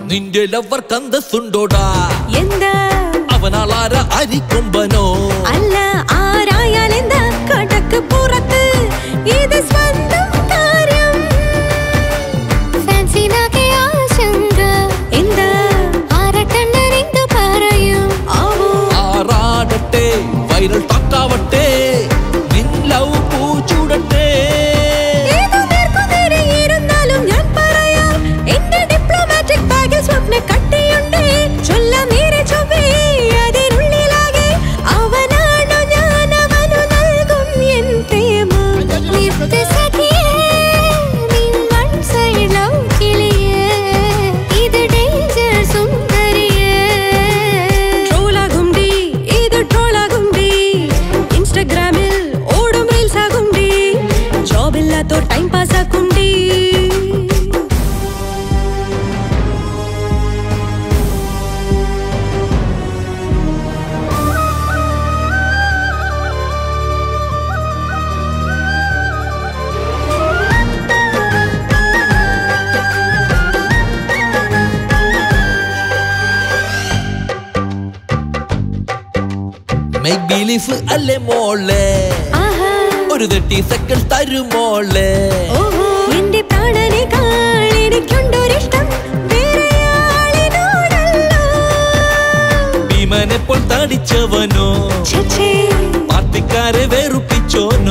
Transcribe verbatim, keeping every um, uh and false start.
നിന്റെ ലവർ കന്തസുണ്ടോടാ എന്താ അവനാളാര അരിക്കൊമ്പനോ അല്ല ആരായാലെന്താ കടക്ക് പുറത്ത് ഇത് സ്വന്തം കാര്യം ഫാൻസി നാകെ ആശങ്ക എന്താ ആരട്ടണ്ണനെന്ത് പറയും ആറാടട്ടെ വൈറൽ ടോക്കാവട്ടെ നിൻ ലവ് പൂച്ചൂടട്ടെ കട്ടിയുണ്ട് ചൊല്ലാം നേരെ ചൊവ്വേ അതിനുള്ളിലാകെ അവനാണോ ഞാൻ അവനു നൽകും എൻ പ്രേമ നിർത്ത് സഖിയേ നിൻ വൺ സൈഡ് ലവ് കിളിയേ ഇത് ഡേഞ്ചർ സുന്ദരിയേ ട്രോളാകും ഡി ഇത് ട്രോളാകും ഡി ഇൻസ്റ്റാഗ്രാമിൽ ഓടും റീൽസ് ആകും ഡി ജോബില്ലാത്തോ ടൈം പാസ് ആക്കും ഡി Make believe alle മോളെ ഒരു thirty seconds തരുമോളെ എന്റെ പ്രാണനേക്കാൾ എനിക്കുണ്ടൊരിഷ്ടം വേറെയാളിനോടല്ലോ ഭീമനെപ്പോൾ തടിച്ചവനോ പാർട്ടിക്കാരെ വെറുപ്പിച്ചോനോ